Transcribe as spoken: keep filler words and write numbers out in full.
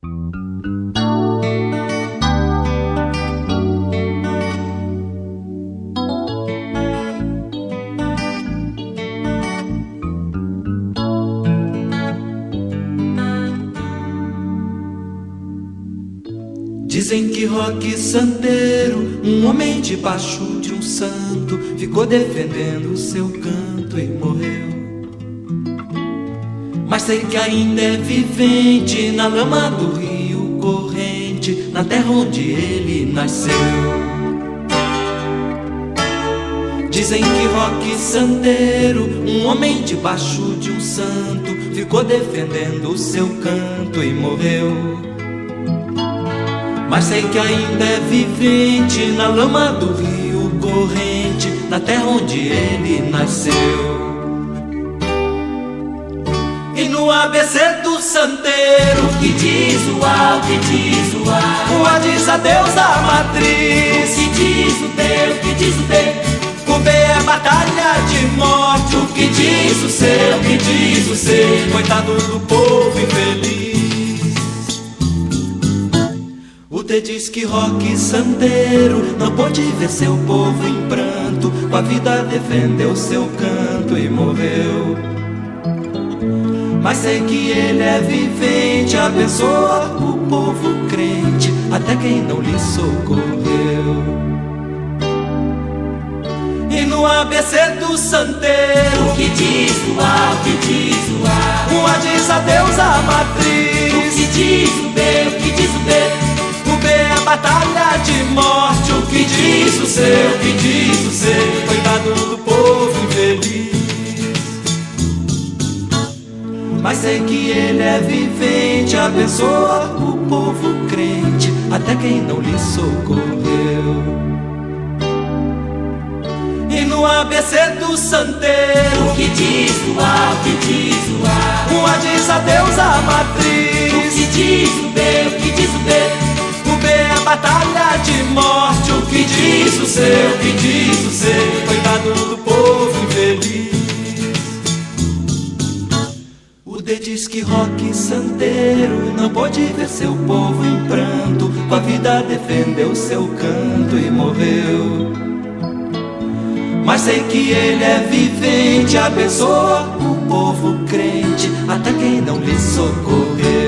Dizem que Roque Santeiro, um homem debaixo de um santo, ficou defendendo o seu canto e morreu. Mas sei que ainda é vivente na lama do rio corrente, na terra onde ele nasceu. Dizem que Roque Santeiro, um homem debaixo de um santo, ficou defendendo o seu canto e morreu. Mas sei que ainda é vivente na lama do rio corrente, na terra onde ele nasceu. E no A B C do santeiro, o que diz o A, o que diz o A, o A diz a Deus a matriz, o que diz o B, o que diz o B, o B é batalha de morte, o que diz o C, o que diz o C, coitado do povo infeliz. O D diz que Roque Santeiro não pôde ver seu povo em pranto, com a vida defendeu seu canto e morreu. Mas sei que ele é vivente, abençoa o povo crente, até quem não lhe socorreu. E no A B C do santeiro, o que diz o A, o que diz o A, o A diz a Deus a matriz, o que diz o B, o que diz o B, o B é batalha de morte, o que diz o C, o que diz o C, coitado do povo infeliz. Mas sei que ele é vivente, abençoa o povo crente, até quem não lhe socorreu. E no A B C do santeiro, o que diz o A, o que diz o A, o A diz a Deus a matriz, o que diz o B, o que diz o B, o B é batalha de morte, o que diz o C, o que diz o C, coitado do povo infeliz. O D diz que Roque Santeiro não pôde ver seu povo em pranto, com a vida defendeu seu canto e morreu. Mas sei que ele é vivente, abençoa o povo crente, até quem não lhe socorreu.